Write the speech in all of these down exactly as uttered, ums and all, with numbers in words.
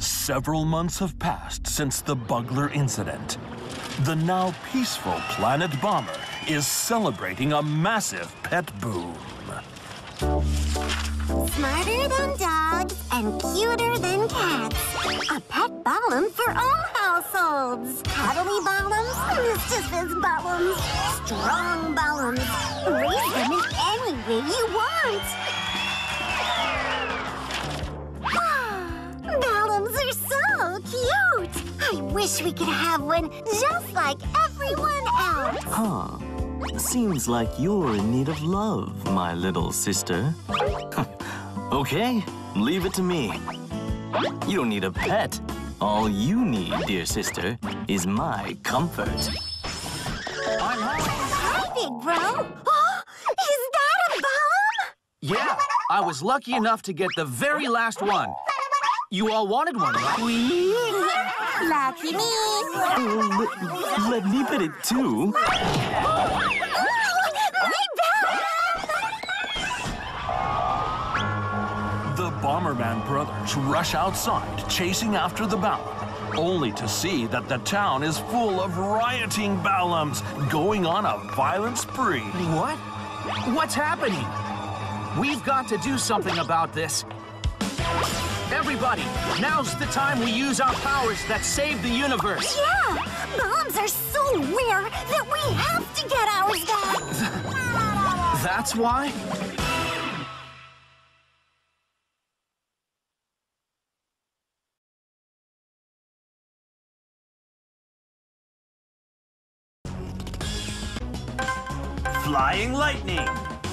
Several months have passed since the Bugler incident. The now peaceful planet Bomber is celebrating a massive pet boom. Smarter than dogs and cuter than cats. A pet Ballom for all households. Cuddly Balloms, mischievous Balloms, strong Balloms. Raise them in any way you want. Balloms are so cute. I wish we could have one just like everyone else. Huh. Seems like you're in need of love, my little sister. Okay, leave it to me. You don't need a pet. All you need, dear sister, is my comfort. I'm home. Hi, big bro. Oh, is that a Ballom? Yeah, I was lucky enough to get the very last one. You all wanted one, right? Lucky me. Oh, let, let me pet it too. The Bomberman brothers rush outside, chasing after the Ballom, only to see that the town is full of rioting Balloms going on a violent spree. What? What's happening? We've got to do something about this. Everybody, now's the time we use our powers that save the universe. Yeah, Balloms are so rare that we have to get ours back. That's why? Flying lightning.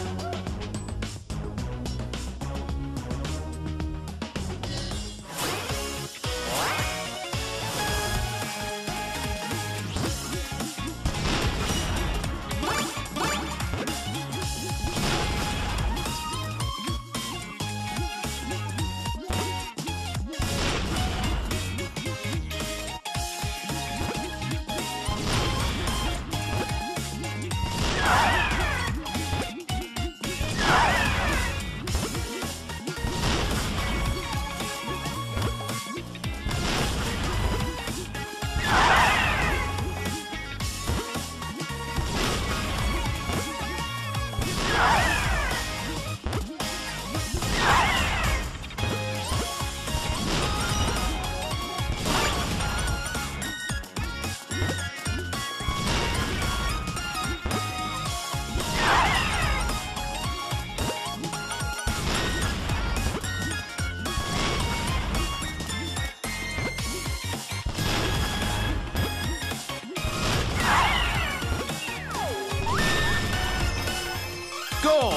Goal!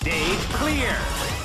Stage clear!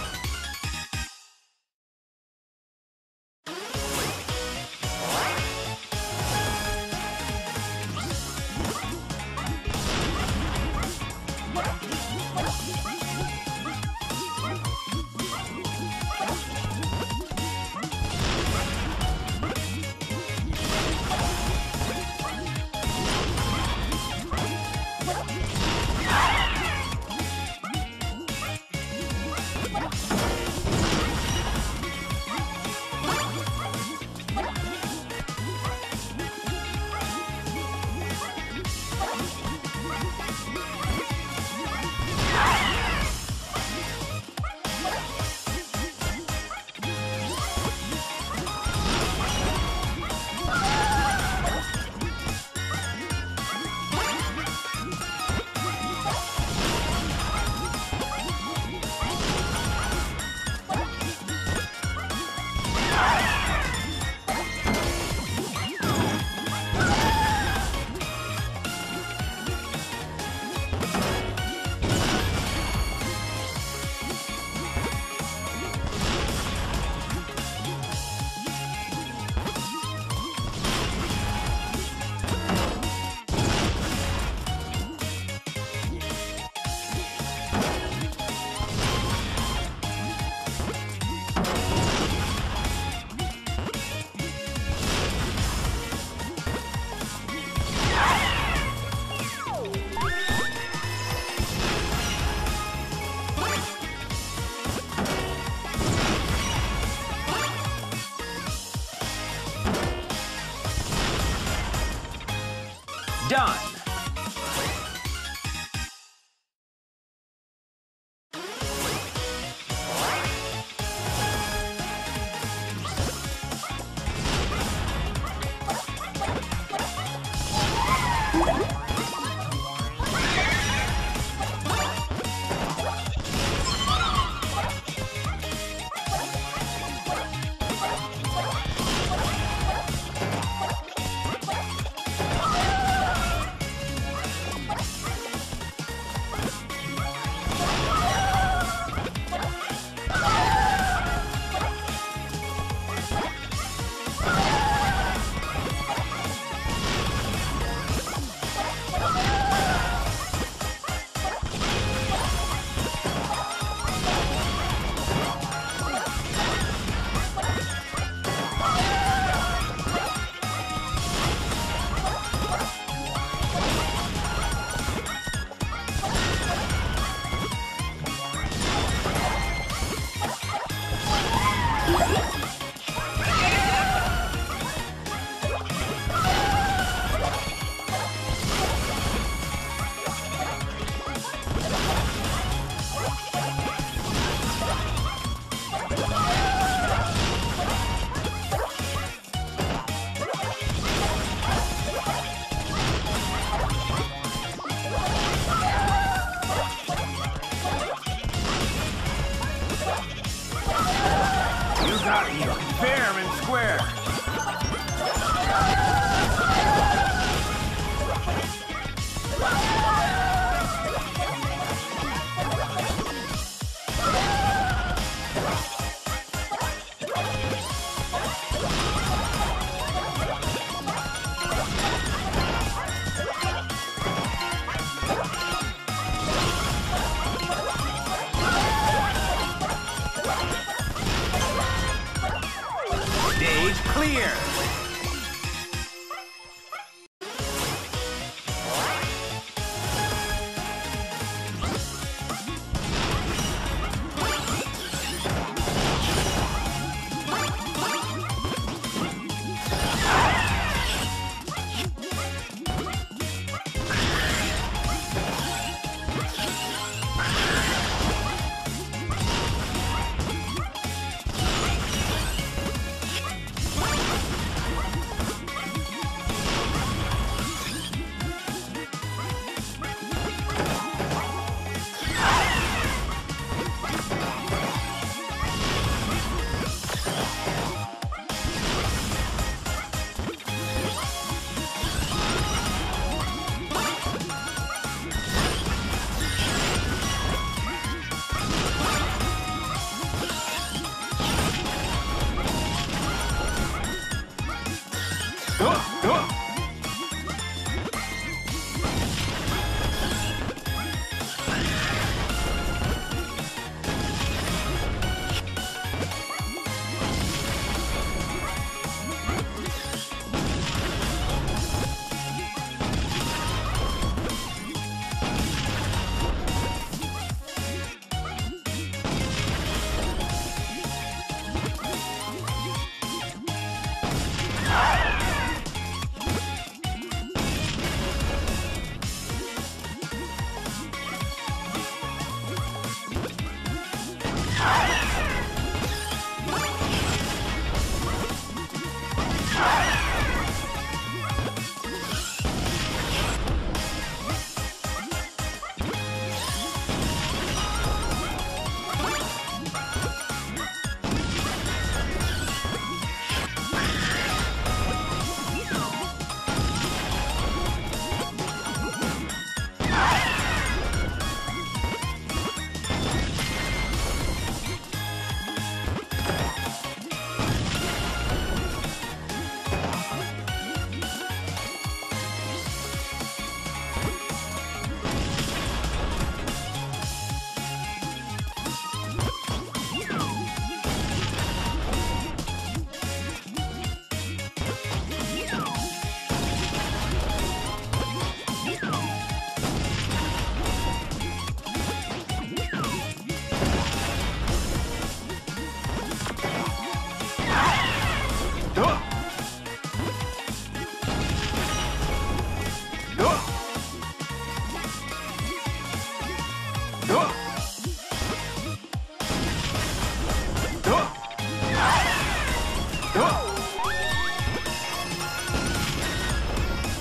Done! Got you fair and square. Stage clear!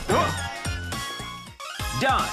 Done.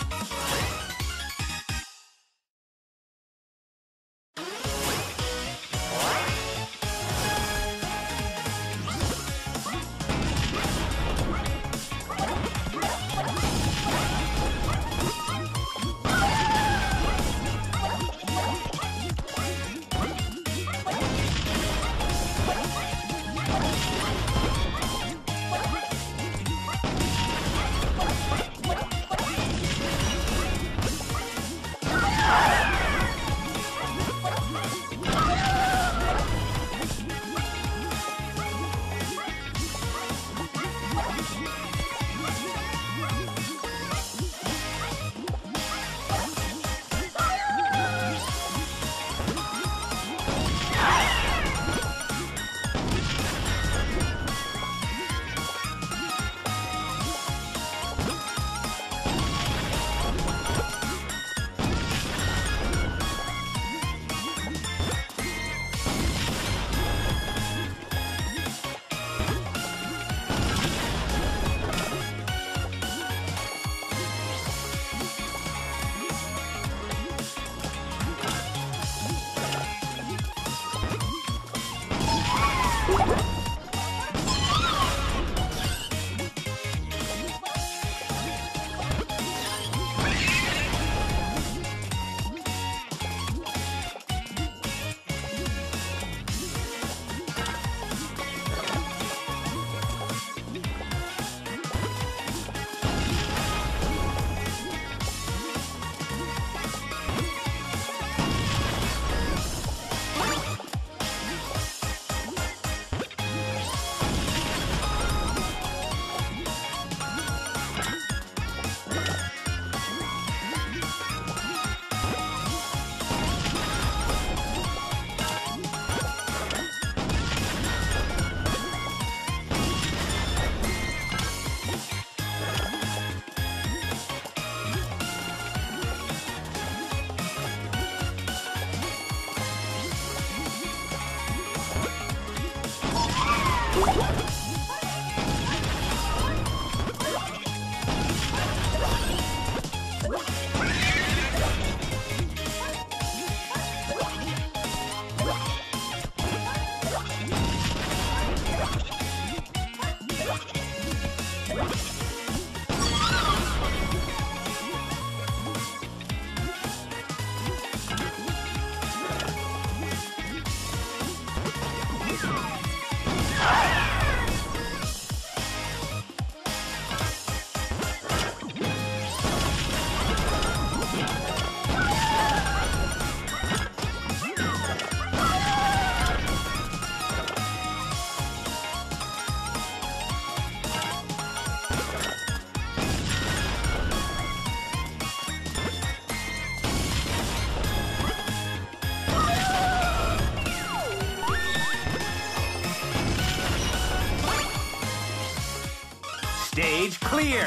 Stage clear.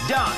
Done.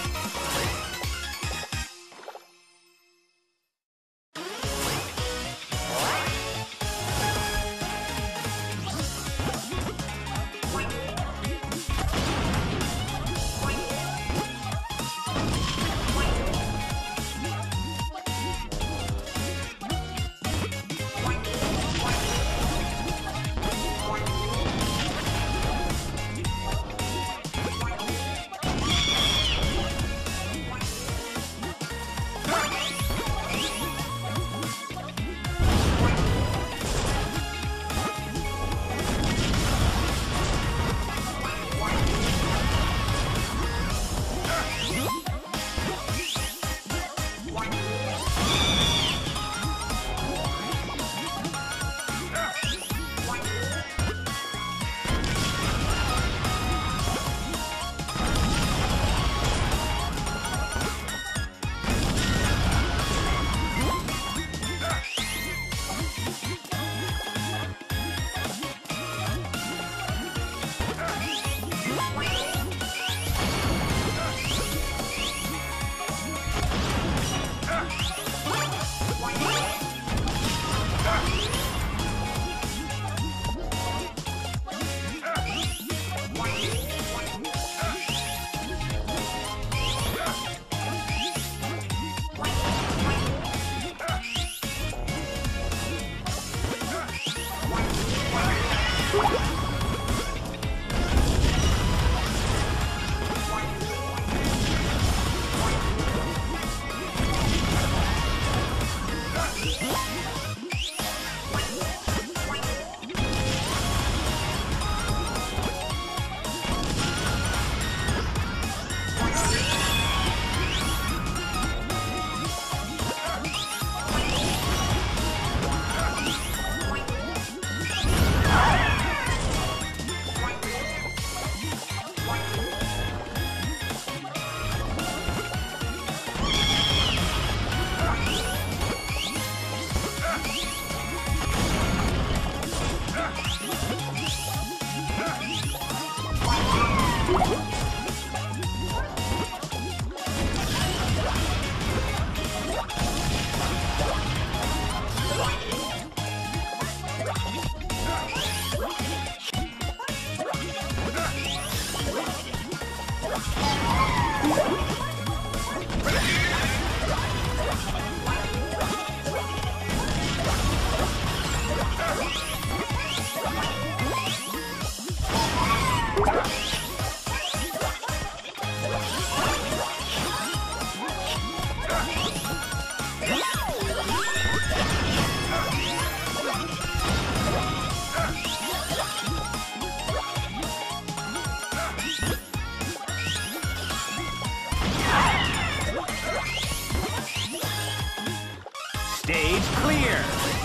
Stage clear.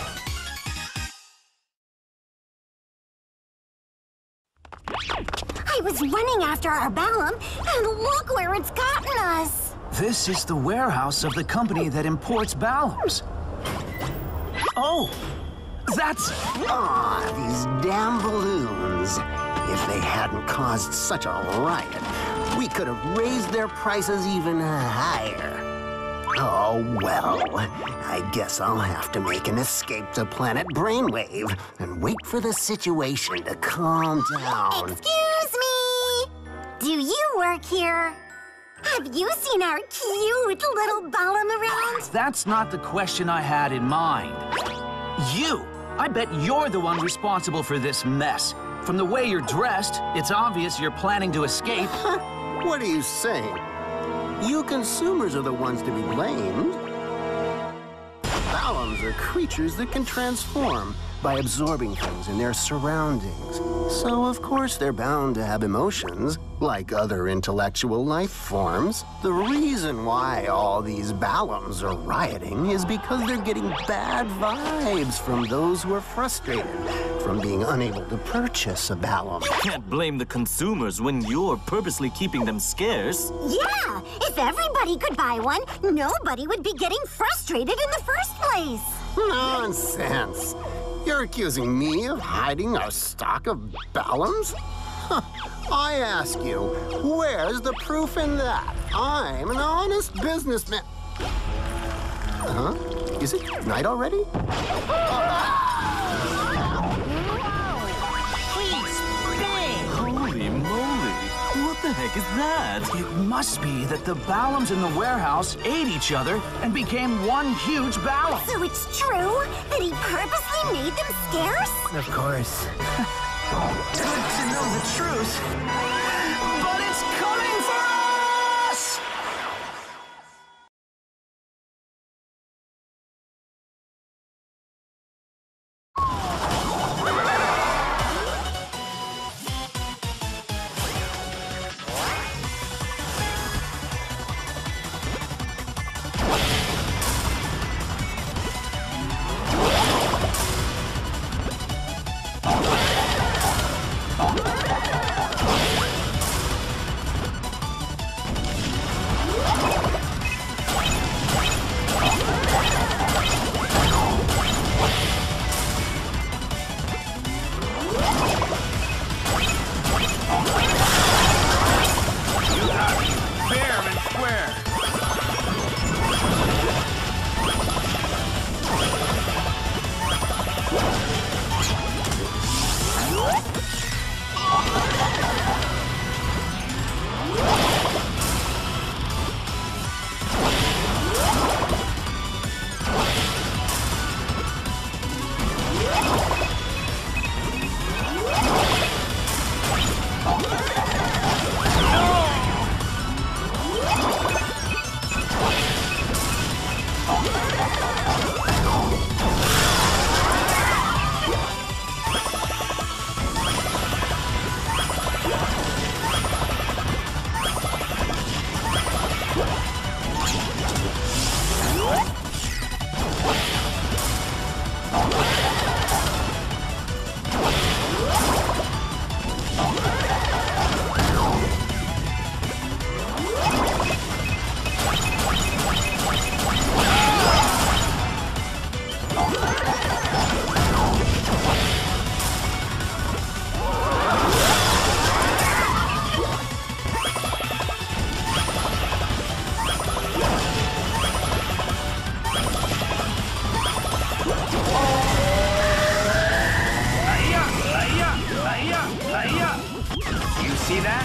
I was running after our Ballom, and look where it's gotten us. This is the warehouse of the company that imports Balloms. Oh, that's... Aw, these damn balloons. If they hadn't caused such a riot, we could have raised their prices even higher. Oh, well, I guess I'll have to make an escape to planet Brainwave and wait for the situation to calm down. Excuse me! Do you work here? Have you seen our cute little Ballom around? That's not the question I had in mind. You! I bet you're the one responsible for this mess. From the way you're dressed, it's obvious you're planning to escape. What are you saying? You consumers are the ones to be blamed. Balloms are creatures that can transform by absorbing things in their surroundings. So, of course, they're bound to have emotions, like other intellectual life forms. The reason why all these Balloms are rioting is because they're getting bad vibes from those who are frustrated from being unable to purchase a Ballom. Can't blame the consumers when you're purposely keeping them scarce. Yeah, if everybody could buy one, nobody would be getting frustrated in the first place. Nonsense. You're accusing me of hiding our stock of Balloms? I ask you, where's the proof in that? I'm an honest businessman. Huh? Is it night already? Holy moly! What the heck is that? It must be that the Balloms in the warehouse ate each other and became one huge Ballom. So it's true that he purposely made them scarce? Of course. Good to know the truth. But it's coming for us! You see that?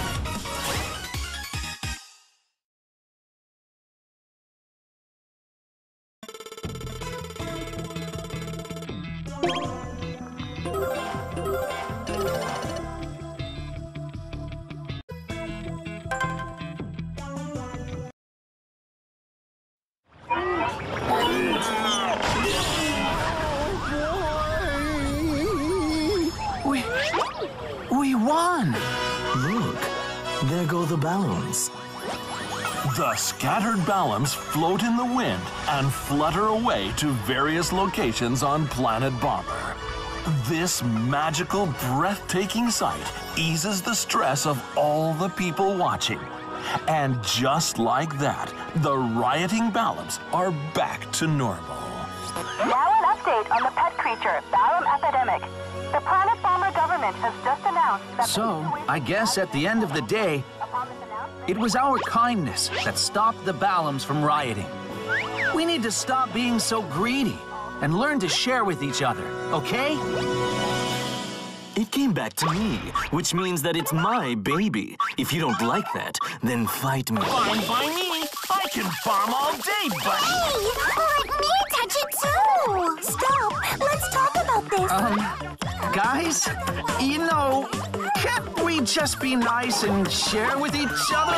We... we won! Look, there go the Balloms. The scattered Balloms float in the wind and flutter away to various locations on Planet Bomber. This magical, breathtaking sight eases the stress of all the people watching. And just like that, the rioting Balloms are back to normal. Now an update on the pet creature, Ballom epidemic. The Planet Bomber government has just announced that... So, I guess at the end of the day, it was our kindness that stopped the Balloms from rioting. We need to stop being so greedy and learn to share with each other, okay? It came back to me, which means that it's my baby. If you don't like that, then fight me. Fine by me. I can farm all day, buddy. Hey, let me touch it too. Stop. Let's talk about this. Um, guys, you know, can't we just be nice and share with each other?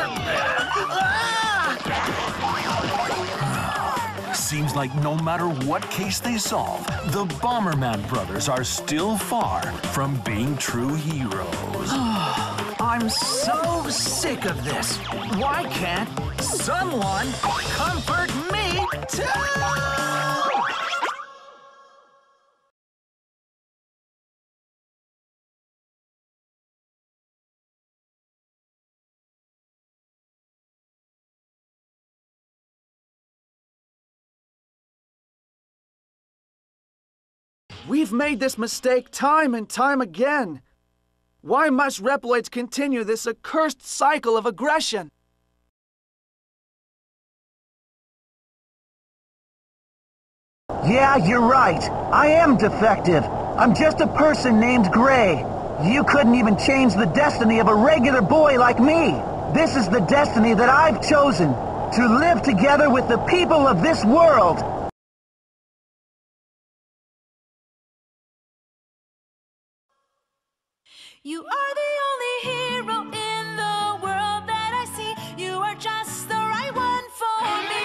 Seems like no matter what case they solve, the Bomberman brothers are still far from being true heroes. I'm so sick of this. Why can't someone comfort me too? We've made this mistake time and time again. Why must Reploids continue this accursed cycle of aggression? Yeah, you're right. I am defective. I'm just a person named Gray. You couldn't even change the destiny of a regular boy like me. This is the destiny that I've chosen, to live together with the people of this world. You are the only hero in the world that I see. You are just the right one for me.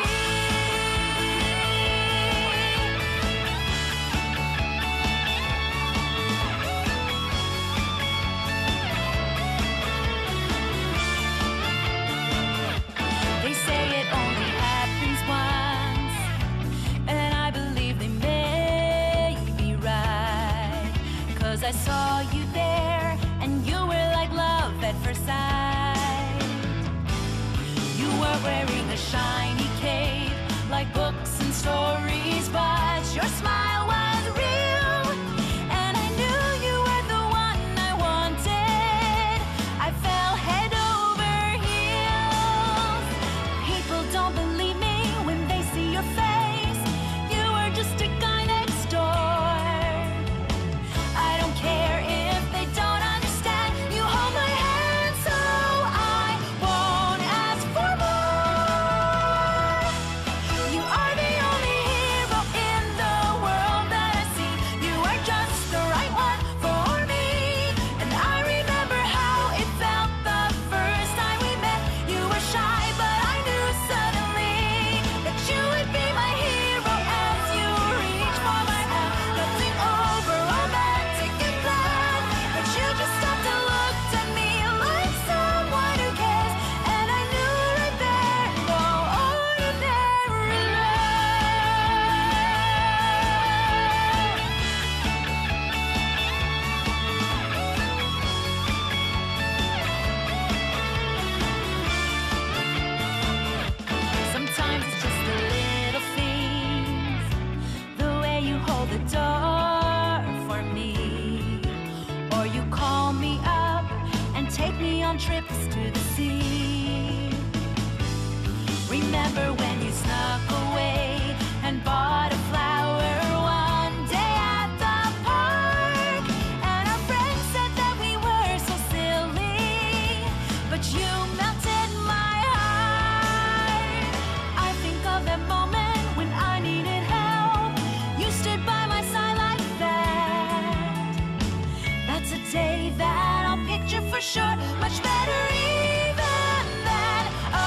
They say it only happens once, and I believe they may be right. 'Cause I saw you there, and you were like love at first sight. You were wearing a shiny cape, like books and stories, but your smile was real, and I knew you were the one I wanted. I fell head over heels. People don't believe me when they see your face. You were just a guy next door. I don't care if they don't understand. You hold my hand so I won't ask for more. You are the only hero in the world that I see. You are just the right one for me. And I remember how it felt the first time we met. You were shy, but I knew suddenly that you would be my hero as you reach for my hand. Nothing over romantic and glad, but you just stopped and looked at me like someone who cares. And I knew right there, no ordinary Sometimes it's just the little things, the way you hold the door for me, or you call me up and take me on trips to the sea. Remember when you snuck away and bought a flower one day at the park, and our friends said that we were so silly, but you melted my heart. I think of that moment when I needed help. You stood by my side like that. That's a day that I'll picture for sure. Much better even than a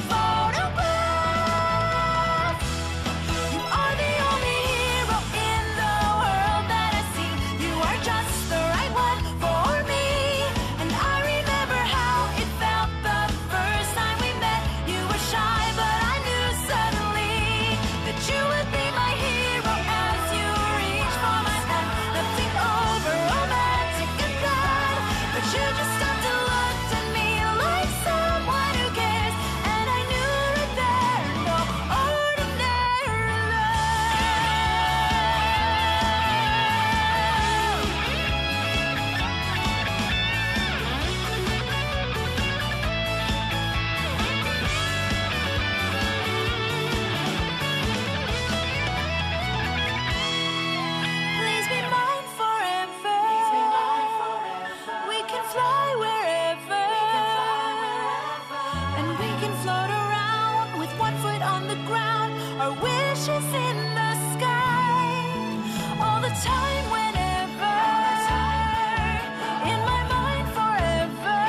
photograph. You are the only hero in the world that I see. You are just the right one for me. And I remember how it felt the first time we met. You were shy, but I knew suddenly that you would be my hero as you reach for my hand. Nothing over romantic and glad, but you just stopped and looked at me like someone who cares. And I knew right there, no ordinary Please be mine forever. We can fly wherever. And we can float around with one foot on the ground. Our wishes in the sky. All the time, whenever. In my mind forever.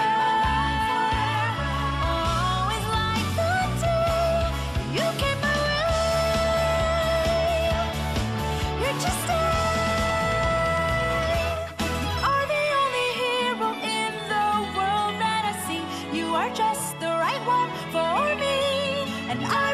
Always like the day you came my way. You're just a are the only hero in the world that I see. You are just the right one for me, and I